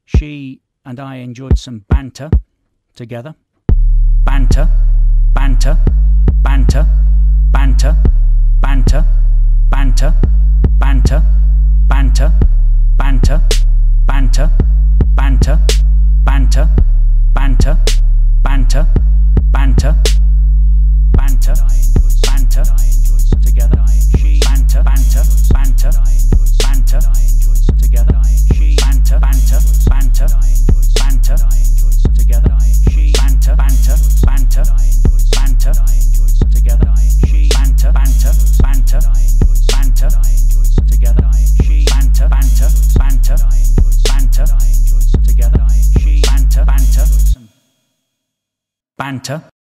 she and I enjoyed some banter together. Banter, banter, banter, banter, banter, banter, banter, banter, banter, banter, banter, banter, banter, banter, banter, banter, banter, together. She banter, banter, banter, banter, together. She banter, banter, banter, banter, together. She banter, banter, banter, banter, together. She banter, banter, banter, banter, together. She banter, banter, banter, banter, together. She banter, banter, banter.